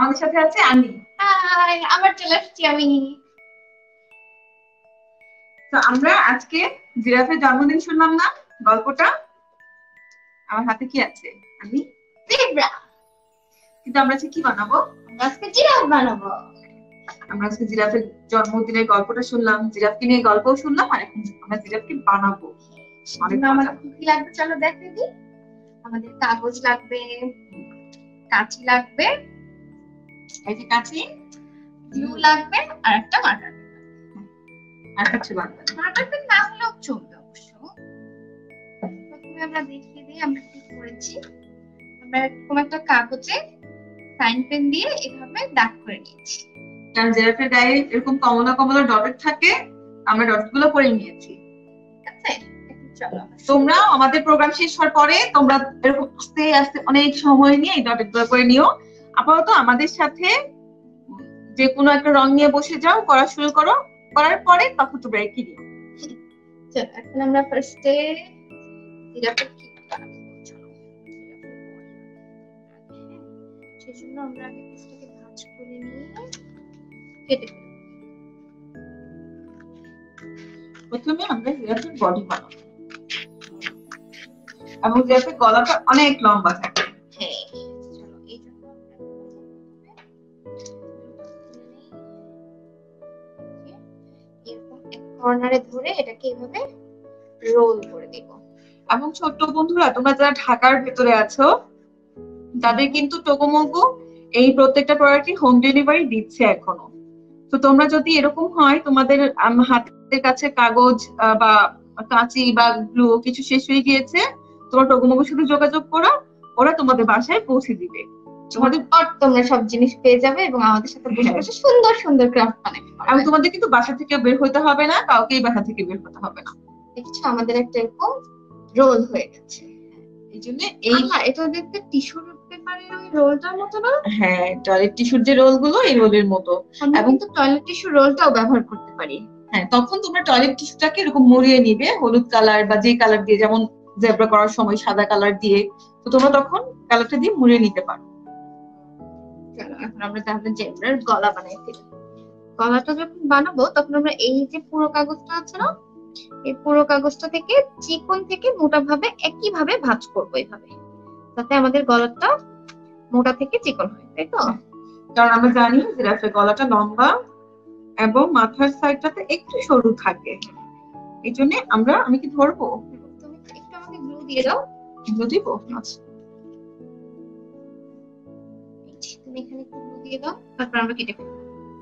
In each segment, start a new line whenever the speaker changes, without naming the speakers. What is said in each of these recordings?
আমাদের সাথে আছে আনি।
হাই, আবার চলে আসছি আমি।
তো আমরা আজকে জিরাফের জন্মদিন শুনলাম না গল্পটা। আমার হাতে কি আছে আনি?
জেব্রা।
কিন্তু আমরা আজকে কি বানাবো?
আমরা আজকে জিরাফ বানাবো।
আমরা আজকে জিরাফের জন্মদিনের গল্পটা শুনলাম, জিরাফকে নিয়ে গল্পও শুনলাম, আর এখন আমরা জিরাফকে বানাবো। অনেক
আমাদের কি কি লাগবে চলো দেখে দিই। আমাদের কাগজ লাগবে, কাঁচি লাগবে,
এই যে কাঁচি,
গ্লু লাগবে, আর একটা মার্কার।
আর কিছু লাগবে না।
মার্কার পেন না হলেও চলবে অবশ্য। প্রথমে আমরা দেখিয়ে দিই আমরা কি করেছি। আমরা এরকম একটা কাগজে সাইন পেন দিয়ে এভাবে দাগ করে নিয়েছি।
কারণ জিরাফের গায়ে এরকম কমলা কমলা ডট থাকে, আমরা ডট গুলো করে নিয়েছি।
ঠিক আছে, চলো
তোমরা আমাদের প্রোগ্রাম শেষ হওয়ার পরে তোমরা এরকম আস্তে আস্তে অনেক সময় নিয়ে এই ডট গুলো করে নিও। আপাতত আমাদের সাথে যে কোনো একটা রং নিয়ে বসে যাও, করা শুরু করো, করার পরে তখন তোমরা এঁকে দিও।
চলো এখন আমরা ফার্স্টে জিরাফের কি বানাবো। চলো সেজন্য আমরা আগে পিসটাকে ভাঁজ করে নিয়ে কেটে ফেলবো।
প্রথমে আমরা জিরাফের বডি বানাবো, এবং জিরাফের গলাটা অনেক লম্বা থাকে।
হ্যাঁ চলো এই জন্য এরকম এক কর্নারে ধরে এটাকে এইভাবে রোল করে দেব।
এবং ছোট্ট বন্ধুরা, তোমরা যারা ঢাকার ভেতরে আছো তাদের কিন্তু টোকোমোকো এই প্রত্যেকটা প্রোডাক্টই হোম ডেলিভারি দিচ্ছে এখনো। তো তোমরা যদি এরকম হয় তোমাদের হাতের কাছে কাগজ বা কাঁচি বা গ্লু কিছু শেষ হয়ে গিয়েছে, তোমরা টোকোমোকোর সাথে যোগাযোগ করো, ওরা তোমাদের বাসায় পৌঁছে দিবে।
তোমাদের তোমরা সব জিনিস পেয়ে যাবে এবং আমাদের সাথে বসে বসে সুন্দর সুন্দর ক্রাফট বানাতে পারবে।
এবং তোমাদের কিন্তু বাসা থেকে বের হতে হবে না, কাউকেই বাসা থেকে বের হতে হবে না।
দেখছো আমাদের একটা এরকম রোল হয়ে গেছে।
এই জন্য এই
এটা দেখতে টিস্যুর পেপারের ওই রোলটার মতো না?
হ্যাঁ, টয়লেট টিস্যুর যে রোল গুলো এই রোলের মতো।
এবং তো টয়লেট টিস্যুর রোলটাও ব্যবহার করতে পারি।
হ্যাঁ, তখন তোমরা টয়লেট টিস্যুটাকে এরকম মুড়িয়ে নিবে হলুদ কালার বা যে কালার দিয়ে, যেমন জেব্রা করার সময় সাদা কালার দিয়ে, তো তোমরা তখন কালারটা দিয়ে মুড়িয়ে নিতে পারো।
চলো এখন আমরা তাহলে জেব্রার গলা বানাই ফেলি। গলাটা যখন বানাবো তখন আমরা এই যে পুরো কাগজটা আছে না, এই পুরো কাগজটা থেকে চিকন থেকে মোটা ভাবে একই ভাবে ভাঁজ করবো এইভাবে, যাতে আমাদের গলাটা মোটা থেকে চিকন হয়, তাই তো?
কারণ আমরা জানি জিরাফের গলাটা লম্বা এবং মাথার সাইডটাতে একটু সরু থাকে, এই জন্য আমি কি ধরবো?
তুমি একটু আমাকে গ্লু দিয়ে দাও।
গ্লু দিব? আচ্ছা,
তুমি এখানে একটু গ্লু দিয়ে দাও, তারপর আমরা কেটে ফেলবো।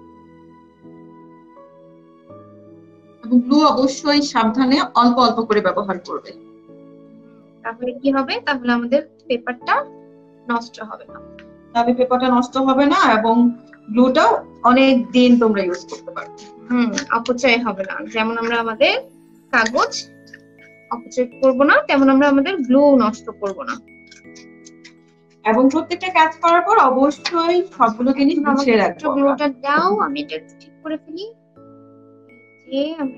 এবং গ্লু অবশ্যই সাবধানে অল্প অল্প করে ব্যবহার করবে,
তাহলে কি হবে, তাহলে আমাদের পেপারটা নষ্ট হবে না।
তাহলে পেপারটা নষ্ট হবে না এবং গ্লুটাও অনেক দিন তোমরা ইউজ করতে পারবে।
অপচয় হবে না। যেমন আমরা আমাদের কাগজ অপচয় করব না, তেমন আমরা আমাদের গ্লু নষ্ট করব না।
এবং প্রত্যেকটা কাজ করার পর অবশ্যই সবগুলো জিনিস গুছিয়ে রাখবো।
গ্লুটা দাও, আমি এটা ঠিক করে ফেলি। যে আমরা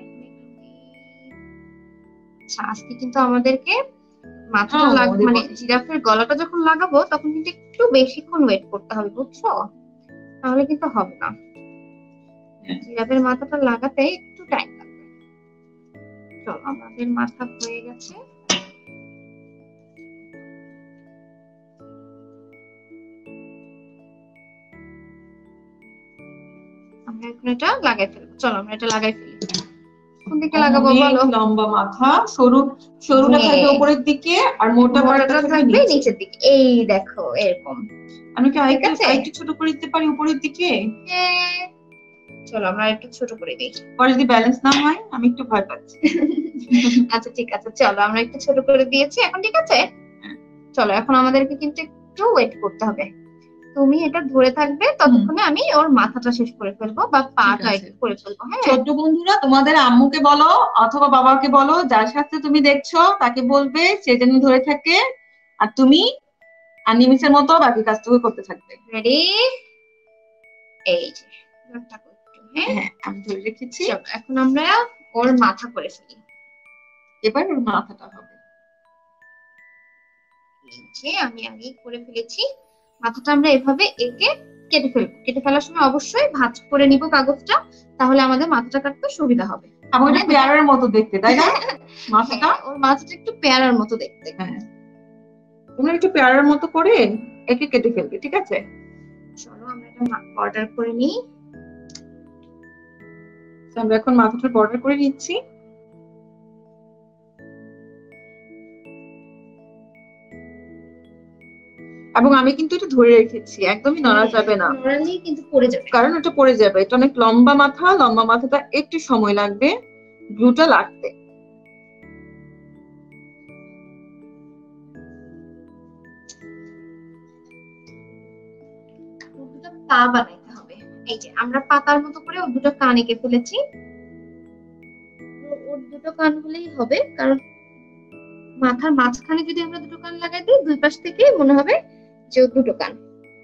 আজকে কিন্তু আমাদেরকে মাথাটা মানে জিরাফের গলাটা যখন লাগাবো তখন কিন্তু একটু বেশিক্ষণ ওয়েট করতে হবে, বুঝছো? তাহলে কিন্তু হবে না। জিরাফের মাথাটা লাগাতে একটু টাইম লাগবে। চলো আমাদের মাথা হয়ে গেছে। আমরা এখন এটা লাগাই ফেলবো। চলো আমরা এটা লাগাই ফেলি। কোন দিকে লাগাবো বলো?
লম্বা মাথা, সরুটা থাকবে উপরের দিকে আর মোটাটা থাকবে
নিচের দিকে। এই দেখো এরকম।
আমি কি আরেকটু ছোট করে দিতে পারি উপরের দিকে?
চলো আমরা একটু ছোট করে দিই,
পরে যদি ব্যালেন্স না হয়। আমি একটু ভয় পাচ্ছি।
আচ্ছা ঠিক আছে, চলো আমরা একটু ছোট করে দিয়েছি, এখন ঠিক আছে। চলো এখন আমাদেরকে কিন্তু একটু ওয়েট করতে হবে। তুমি এটা ধরে থাকবে, ততক্ষণে আমি ওর মাথাটা শেষ করে ফেলবো বা পাটা করে ফেলবো। হ্যাঁ
ছোট্ট বন্ধুরা, তোমাদের আম্মুকে বলো অথবা বাবাকে বলো, যার সাথে তুমি দেখছো তাকে বলবে সে যেন ধরে থাকে, আর তুমি আনিমিসের মতো বাকি কাজটুকু করতে থাকবে।
রেডি? এই যে
হ্যাঁ আমি ধরে রেখেছি।
এখন আমরা ওর মাথা করে ফেলি।
এবার ওর মাথাটা হবে।
এই যে আমি আগে করে ফেলেছি। মাথাটা আমরা এভাবে এঁকে কেটে ফেলবো। কেটে ফেলার সময় অবশ্যই ভাঁজ করে নিব কাগজটা, তাহলে আমাদের মাথাটা কাটতে সুবিধা হবে।
আমাদের পেয়ারার মতো দেখতে, তাই না? মাথাটা
ওর মাথাটা একটু পেয়ারার মতো দেখতে।
হ্যাঁ, তোমরা একটু পেয়ারার মতো করে একে কেটে ফেলবে, ঠিক আছে?
চলো আমরা এটা অর্ডার করে নিই।
আমরা এখন মাথাটা বর্ডার করে নিচ্ছি। এবং আমি কিন্তু এটা ধরে রেখেছি, একদমই নড়া যাবে না,
নড়ালেই কিন্তু পড়ে যাবে,
কারণ এটা পড়ে যাবে। এটা অনেক লম্বা মাথা, লম্বা মাথাটা একটু সময় লাগবে গ্লুটা লাগতে।
দুটো পা বানাইতে হবে। এই যে আমরা পাতার মতো করে ওর দুটো কান এঁকে ফেলেছি। ওর দুটো কান হলেই হবে, কারণ মাথার মাঝখানে যদি আমরা দুটো কান লাগাই দিই, দুই পাশ থেকে মনে হবে যে ওর দুটো কান।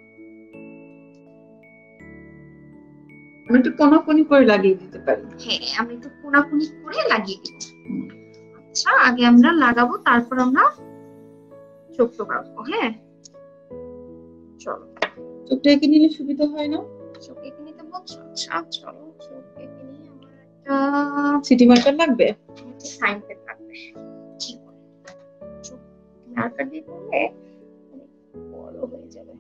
আমি একটু কোনাকুনি করে লাগিয়ে দিতে পারি।
হ্যাঁ, আমি একটু কোনাকুনি করে লাগিয়ে দিব। আচ্ছা, আগে আমরা লাগাবো, তারপর আমরা চোখটা কাটবো। হ্যাঁ চলো,
চোখটা এঁকে নিলে সুবিধা হয় না?
চোখ এঁকে নিতে বলছো? আচ্ছা চলো, চোখ এঁকে নিয়ে আমার একটা
সিটি মার্কার লাগবে,
সাইন পেন লাগবে। ঠিক আছে, চোখ মার্কার দিয়ে করলে বড় হয়ে যাবে।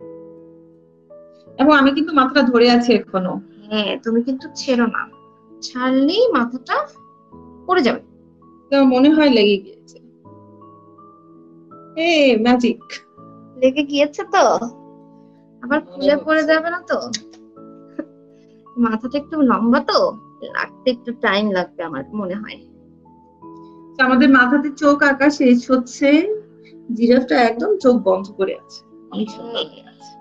এবং আমি কিন্তু মাথাটা ধরে আছি এখনো।
হ্যাঁ, তুমি কিন্তু ছেড়ো না, ছাড়লেই মাথাটা পড়ে যাবে।
মনে হয় লেগে গিয়েছে। ম্যাজিক
লেগে গিয়েছে তো? আবার খুলে পড়ে যাবে না তো? মাথাটা একটু লম্বা তো, লাগতে একটু টাইম লাগবে আমার মনে হয়।
আমাদের মাথাতে চোখ আঁকা শেষ হচ্ছে, জিরাফটা একদম চোখ বন্ধ করে আছে, অনেক সুন্দর আছে।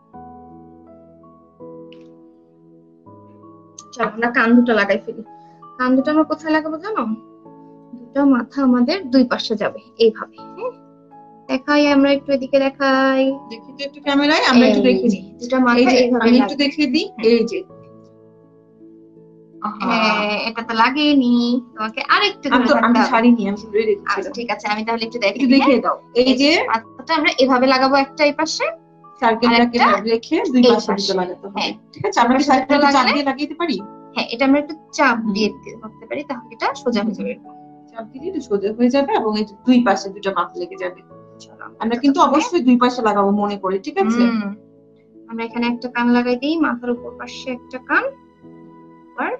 চলো আমরা কান দুটো লাগাই ফেলি। কান দুটো আমরা কোথায় লাগাবো জানো? দুটো মাথা আমাদের দুই পাশে যাবে এইভাবে। হ্যাঁ, দেখাই, আমরা একটু এদিকে দেখাই,
দেখি তো একটু ক্যামেরায়, আমরা একটু দেখে নিই।
দুটো মাথা এইভাবে
আমি একটু দেখিয়ে দিই, এই যে
এটা তো লাগেনি, তোমাকে আরেকটু
আমি ছাড়িনি, আমি ধরে রেখেছি।
আচ্ছা ঠিক আছে, আমি তাহলে একটু
একটু দেখিয়ে দাও। এই যে
মাথাটা আমরা এভাবে লাগাবো, একটা এই পাশে
সার্কেলটাকে রেখে দুই পাশে দুটো লাগাতে হবে। ঠিক আছে, আমরা কি সার্কেলটা চাপ দিয়ে লাগিয়ে পারি?
হ্যাঁ, এটা আমরা একটু চাপ দিয়ে করতে পারি, তাহলে এটা সোজা হয়ে যাবে।
চাপ দিলে এটা সোজা হয়ে যাবে এবং এই দুই পাশে দুটো মাথা লেগে যাবে। আমরা কিন্তু অবশ্যই দুই পাশে লাগাবো মনে করে, ঠিক আছে?
আমরা এখানে একটা কান লাগাই দিই, মাথার উপর পাশে একটা কান, আর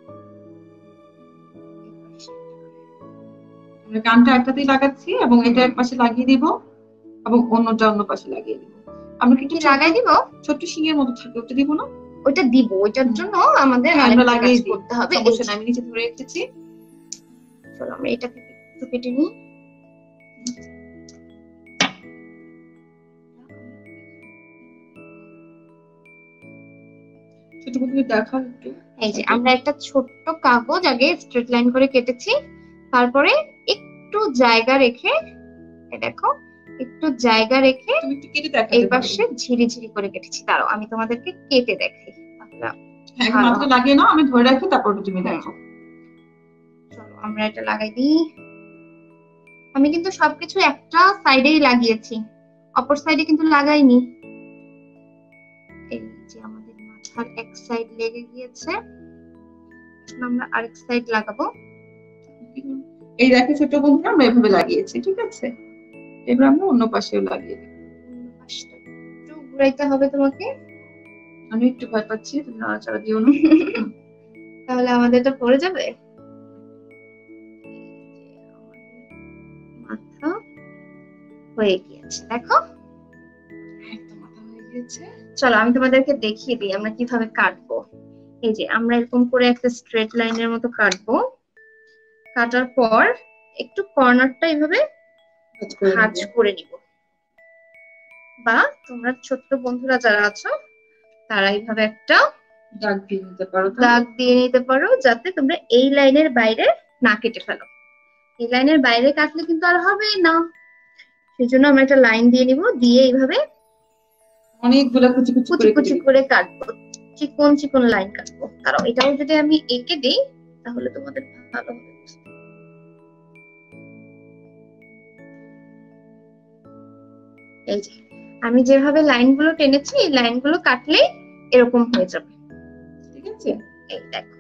আমরা কানটা একটাতেই লাগাচ্ছি এবং এটা এক পাশে লাগিয়ে দিব এবং অন্যটা অন্য পাশে লাগিয়ে দিব। আমরা কিন্তু
লাগাই দিব,
ছোট্ট শিঙের মতো থাকে, ওটা দিব না?
ওইটা দিব, ওইটার জন্য আমাদের
আমরা লাগিয়ে
করতে হবে।
অবশ্যই আমি নিচে ধরে রেখেছি।
চলো আমরা এটাকে একটু কেটে নিই।
ছোট করে দেখাও একটু।
এই যে আমরা একটা ছোট্ট কাগজ আগে স্ট্রেট লাইন করে কেটেছি, তারপরে একটু জায়গা রেখে, দেখো একটু জায়গা রেখে
তুমি একটু কেটে দেখাও,
এই পাশে ঝিরি ঝিরি করে কেটেছি। দাঁড়াও আমি তোমাদেরকে কেটে দেখাই।
হ্যাঁ, মাথাটা লাগিয়ে নাও, আমি ধরে রাখি, তারপর তুমি দেখো।
চলো আমরা এটা লাগাই দিই। আমি কিন্তু সবকিছু একটা সাইডেই লাগিয়েছি, অপর সাইডে কিন্তু লাগাইনি। এই যে আমাদের মাথার এক সাইড লেগে গিয়েছে, এখন আমরা আরেক সাইড লাগাবো।
এই দেখো ছোট বন্ধুরা, আমরা এভাবে লাগিয়েছি, ঠিক আছে? এবার আমরা অন্য পাশেও লাগিয়ে দিই।
অন্য পাশটা একটু ঘুরাইতে হবে তোমাকে।
আমি একটু ভয় পাচ্ছি, তুমি নাড়াচাড়া দিও না।
তাহলে আমাদের এটা পড়ে যাবে। মাথা হয়ে গিয়েছে, দেখো
মাথা হয়ে গিয়েছে।
চলো আমি তোমাদেরকে দেখিয়ে দিই আমরা কিভাবে কাটবো। এই যে আমরা এরকম করে একটা স্ট্রেট লাইনের মতো কাটবো, কাটার পর একটু কর্নারটা এইভাবে ভাঁজ করে নিব, বা তোমরা ছোট্ট বন্ধুরা যারা আছো তারা এইভাবে একটা
দাগ দিয়ে নিতে পারো,
যাতে তোমরা এই লাইনের বাইরে না কেটে ফেলো। এই লাইনের বাইরে কাটলে কিন্তু আর হবে না, সেই জন্য আমরা একটা লাইন দিয়ে নিব, দিয়ে এইভাবে
অনেকগুলো কুচি কুচি
করে কাটবো, চিকন চিকন লাইন কাটবো। কারণ এটাও যদি আমি এঁকে দিই তাহলে তোমাদের ভালো হবে। এই যে আমি যেভাবে লাইনগুলো টেনেছি এই লাইনগুলো কাটলেই এরকম হয়ে যাবে।
ঠিক আছে,
এই দেখো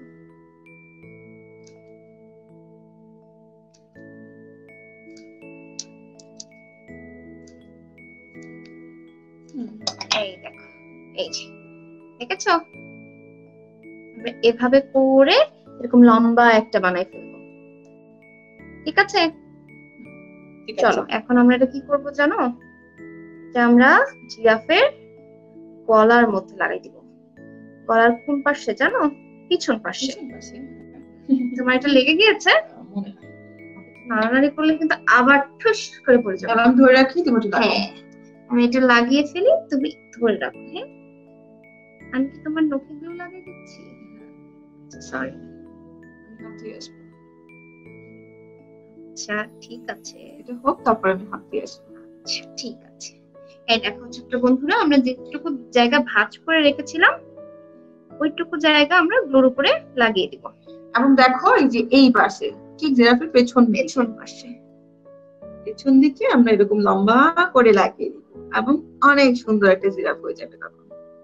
এই দেখো এই যে দেখেছো, আমরা এভাবে করে এরকম লম্বা একটা বানাই ফেলবো। ঠিক আছে,
ঠিক
চলো
আছে।
এখন আমরা এটা কি করব জানো, যে আমরা জিরাফের গলার মধ্যে লাগাই দিব। গলার কোন পাশে জানো? পিছন পাশে।
পিছন পাশে।
তোমার এটা লেগে গিয়েছে,
মনে হয়।
নাড়ানাড়ি করলে কিন্তু আবার ঠুস করে পড়ে যাবে।
তাহলে আমি ধরে রাখি, তুমি একটু লাগাও।
হ্যাঁ আমি এটা লাগিয়ে ফেলি, তুমি ধরে রাখো। হ্যাঁ আমি কি তোমার নখে গ্লু লাগিয়ে দিচ্ছি? সরি।
আমি হাত দিয়ে আসবো।
আচ্ছা ঠিক আছে,
এটা হোক, তারপর আমি হাত দিয়ে আসবো।
আচ্ছা ঠিক আছে। এই দেখো ছোট্ট বন্ধুরা, আমরা যেটুকু জায়গা ভাঁজ করে রেখেছিলাম ওইটুকু জায়গা আমরা গ্লুর উপরে লাগিয়ে দিব।
এবং দেখো এই যে এই পাশে, ঠিক জিরাফের পেছন
পেছন পাশে
পেছন দিকে আমরা এরকম লম্বা করে লাগিয়ে দিব, এবং অনেক সুন্দর একটা জিরাফ হয়ে যাবে তখন।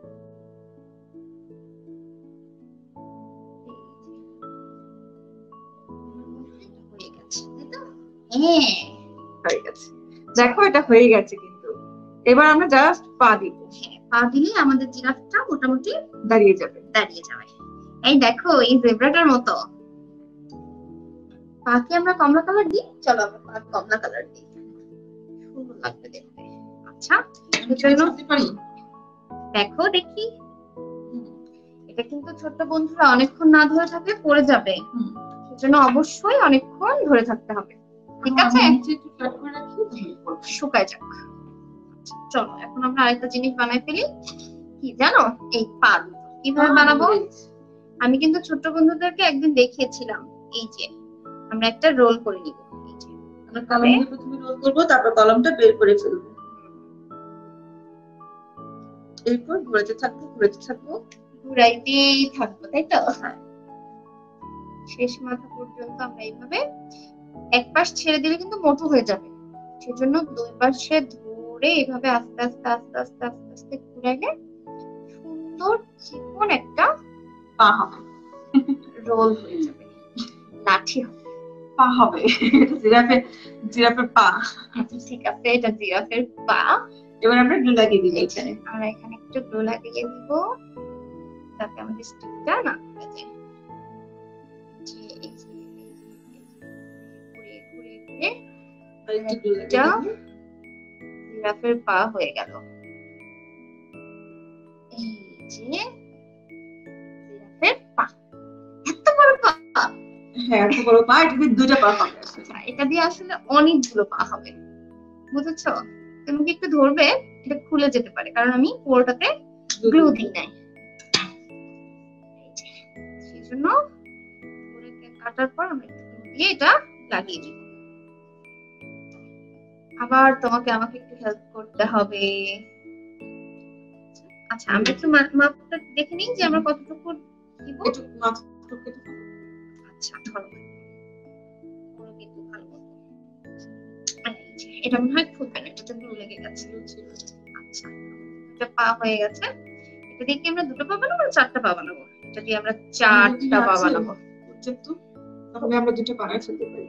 হয়ে গেছে, তাই তো? হ্যাঁ
হয়ে গেছে, দেখো এটা হয়ে গেছে কিন্তু। এবার আমরা জাস্ট পা দিব,
হ্যাঁ, পা দিলে আমাদের জিরাফটা মোটামুটি
দাঁড়িয়ে যাবে।
দাঁড়িয়ে যাবে। এই দেখো এই জেব্রাটার মতো। পাকে আমরা কমলা কালার দিই, চলো আমরা পা কমলা কালার দিই, সুন্দর লাগবে দেখতে। আচ্ছা এর জন্য
ছাড়তে পারি?
দেখো দেখি, এটা কিন্তু ছোট্ট বন্ধুরা অনেকক্ষণ না ধরে থাকলে পড়ে যাবে, সেজন্য অবশ্যই অনেকক্ষণ ধরে থাকতে হবে। ঠিক আছে,
নিচে একটু ফ্ল্যাট করে রাখি, তাহলে পড়বে।
শুকায় যাক। আচ্ছা, চলো এখন আমরা আরেকটা জিনিস বানাই ফেলি। কি জানো, এই পা দুটো কিভাবে বানাবো? আমি কিন্তু ছোট্ট বন্ধুদেরকে একদিন দেখিয়েছিলাম। এই যে আমরা একটা রোল করে নিব, এই যে
আমরা কলম দিয়ে প্রথমে রোল করবো, তারপর কলমটা বের করে ফেলবো। এরপর ঘুরাতে থাকবো, ঘুরাতে থাকবো,
ঘুরাইতেই থাকবো, তাই তো? শেষ মাথা পর্যন্ত আমরা এইভাবে, এক পাশ ছেড়ে দিলে কিন্তু মোটু হয়ে যাবে, সেজন্য দুই পাশে ধরে এইভাবে আস্তে আস্তে আস্তে আস্তে আস্তে আস্তে ঘুরাইলে সুন্দর চিকন একটা
পা হবে।
রোল হয়ে যাবে, লাঠি হবে।
পা হবে, এটা জিরাফের, জিরাফের পা।
আচ্ছা ঠিক আছে, এটা জিরাফের পা।
এবার আমরা গ্লু লাগিয়ে দিব এখানে।
আমরা এখানে একটু গ্লু লাগিয়ে দিব যাতে আমাদের স্টিকটা না খুলে যায়। ঘুরিয়ে ঘুরিয়ে ঘুরিয়ে
আর একটু glue লাগিয়ে দিব।
জিরাফের পা হয়ে গেল। এই যে জিরাফের পা, এত বড় পা।
হ্যাঁ, এত বড় পা, এটা দিয়ে দুইটা পা হবে আসলে।
এটা দিয়ে আসলে অনেকগুলো পা হবে, বুঝেছো? তুমি কি একটু ধরবে, এটা খুলে যেতে পারে কারণ আমি পুরোটাতে গ্লু দিই নাই, সেজন্য কাটার পর আমরা glue দিয়ে এটা লাগিয়ে দিব। আবার তোমাকে আমাকে একটু হেল্প করতে হবে। আচ্ছা আমরা একটু মাপটা দেখে নিই যে আমরা কতটুকু দিব।
একটু মাথা কেটে ফেলো।
আচ্ছা ধরো, পুরো কিন্তু ভালো মতো। এই যে, এটা মনে হয় খুলবে না, এটাতে গ্লু লেগে গেছে। আচ্ছা এটা পা হয়ে গেছে। এটা দিয়ে কি আমরা দুটো পা বানাবো না চারটা পা বানাবো? এটা দিয়ে আমরা চারটা পা বানাবো।
তো তাহলে আমরা দুটো পা ফেলতে পারি।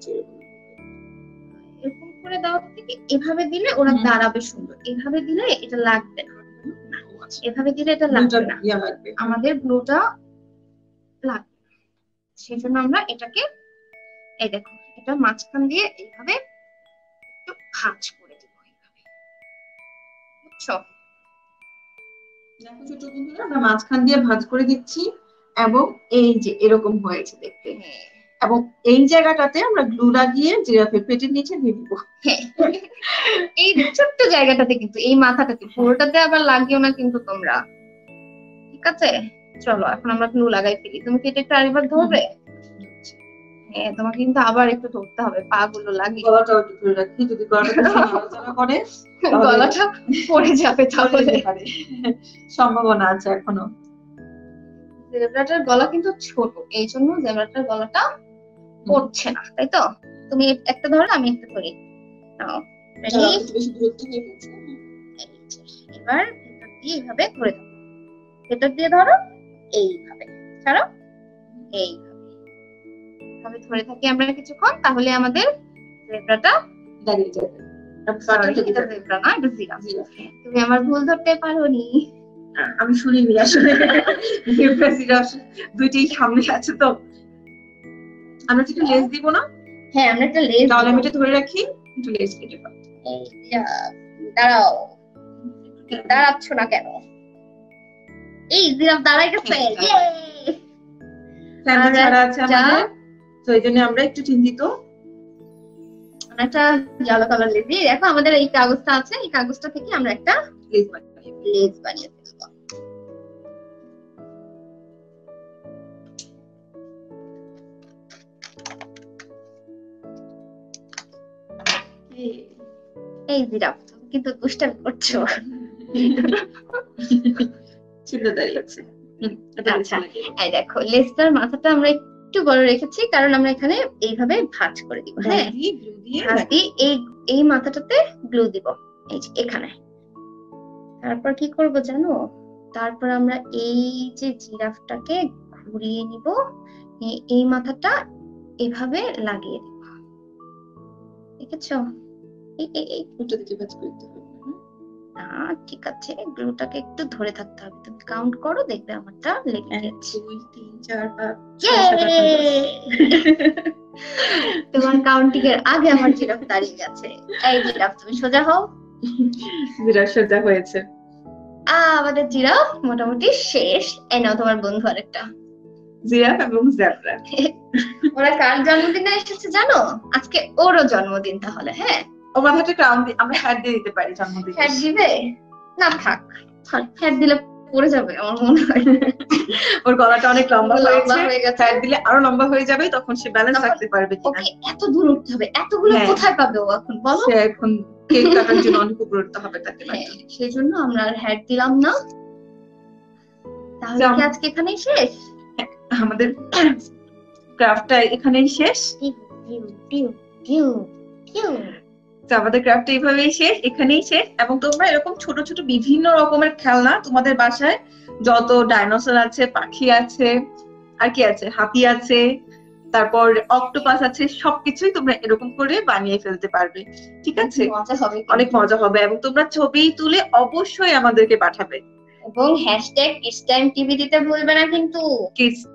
এরকম করে দেওয়া থেকে এভাবে দিলে ওরা দাঁড়াবে সুন্দর, এভাবে দিলে এটা লাগবে না, এভাবে দিলে এটা লাগবে না, আমাদের গ্লুটা লাগবে। সেজন্য আমরা এটাকে, এই দেখো এটা মাঝখান দিয়ে এইভাবে একটু ভাঁজ করে দিব, এইভাবে, বুঝছো?
দেখো ছোট বন্ধুরা, আমরা মাঝখান দিয়ে ভাঁজ করে দিচ্ছি, এবং এই যে এরকম হয়েছে দেখতে। এবং এই জায়গাটাতে আমরা গ্লু লাগিয়ে জিরাফের পেটের নিচে দিয়ে দিব।
এই ছোট্ট জায়গাটাতে, কিন্তু এই মাথাটাতে, পুরোটাতে আবার লাগিও না কিন্তু তোমরা, ঠিক আছে? চলো এখন আমরা গ্লু লাগাই ফেলি। তুমি কি এটা একটু আরেকবার ধরবে? হ্যাঁ তোমাকে কিন্তু আবার একটু ধরতে হবে, পা গুলো লাগিয়ে।
গলাটাও একটু ধরে রাখি, যদি গলাটা নড়াচড়া করে
গলাটা পড়ে যাবে, তাহলে
সম্ভাবনা আছে এখনো।
জেব্রাটার গলা কিন্তু ছোট, এই জন্য জেব্রাটার গলাটা পড়ছে না, তাই তো? তুমি একটা ধরো, আমি একটা ধরি। নাও, রেডি?
বেশি দূরত্ব হয়ে গেছে।
এবার ভেতর দিয়ে এইভাবে ধরে দাও, ভেতর দিয়ে ধরো, এইভাবে ছাড়ো, এইভাবে ধরে থাকি আমরা কিছুক্ষণ, তাহলে আমাদের জেব্রাটা
দাঁড়িয়ে যাবে।
এটা জেব্রা না, এটা জিরাফ। তুমি আমার ভুল ধরতে পারোনি।
আমি শুনিনি আসলে, জেব্রা জিরাফ দুইটাই সামনে আছে তো। আমরা একটু লেজ দিব না?
হ্যাঁ, আমরা একটা লেজ,
তাহলে আমি এটা ধরে রাখি, একটু লেজ কেটে দাও।
দাঁড়াও, দাঁড়াচ্ছ না কেন? এই জিরাফ দাঁড়াই গেছে।
ছাড়া আছে আমাদের, তো এই জন্য আমরা একটু চিন্তিত।
একটা কালো কালার লেজ দিয়ে দেখো, আমাদের এই কাগজটা আছে, এই কাগজটা থেকে আমরা একটা লেজ বানিয়ে ফেলবো। এই জিরাফ তুমি কিন্তু দুষ্টামি করছো।
চিন্তা দাঁড়িয়ে আছে।
আচ্ছা, এই দেখো লেজটার মাথাটা আমরা একটু বড় রেখেছি, কারণ আমরা এখানে এইভাবে ভাঁজ করে দিব। হ্যাঁ, ভাঁজ দিয়ে এই মাথাটাতে গ্লু দিব, এই যে এখানে। তারপর কি করব জানো? তারপর আমরা এই যে জিরাফটাকে ঘুরিয়ে নিব, এই মাথাটা এভাবে লাগিয়ে দিব। দেখেছো?
উল্টো দিকে ভাঁজ করতে হবে
না, ঠিক আছে, গ্লুটাকে একটু ধরে থাকতে হবে। তুমি কাউন্ট করো, দেখবে আমারটা লেগে গেছে।
1 2 3 4 5 6 7 8 9
তোমার কাউন্টিং এর আগে আমার জিরাফ দাঁড়িয়ে গেছে। এই জিরাফ তুমি সোজা হও।
জিরাফ সোজা হয়েছে।
আমাদের জিরাফ মোটামুটি শেষ। এই নাও তোমার বন্ধু আরেকটা
জিরাফ এবং জেব্রা।
ওরা কার জন্মদিনে এসেছে জানো? আজকে ওরও জন্মদিন। তাহলে হ্যাঁ,
ও মাথাতে ক্রাউন দিয়ে আমরা হ্যাট দিয়ে দিতে পারি জন্মদিনে।
হ্যাট দিবে না? থাক, হ্যাট দিলে পড়ে যাবে আমার মনে হয়।
ওর গলাটা অনেক লম্বা
হয়ে গেছে,
হ্যাট দিলে আরো লম্বা হয়ে যাবে, তখন সে ব্যালেন্স রাখতে পারবে কিনা।
ওকে এত দূর উঠতে হবে, এতগুলো কোথায় পাবে ও এখন বলো?
সে এখন কেক কাটার জন্য অনেক উপরে উঠতে হবে তাকে।
সেই জন্য আমরা আর হ্যাট দিলাম না। তাহলে কি আজকে এখানেই শেষ?
আমাদের ক্রাফটটা এখানেই শেষ। তো আমাদের ক্রাফট এইভাবেই শেষ, এখানেই শেষ। এবং তোমরা এরকম ছোট ছোট বিভিন্ন রকমের খেলনা তোমাদের বাসায় যত ডাইনোসর আছে, পাখি আছে, আর কি আছে, হাতি আছে, তারপর অক্টোপাস আছে, সবকিছুই তোমরা এরকম করে বানিয়ে ফেলতে পারবে। ঠিক আছে? অনেক মজা হবে। এবং তোমরা ছবি তুলে অবশ্যই আমাদেরকে পাঠাবে।
এবং হ্যাশট্যাগ কিডস টাইম টিভি দিতে ভুলবে না কিন্তু।
কিডস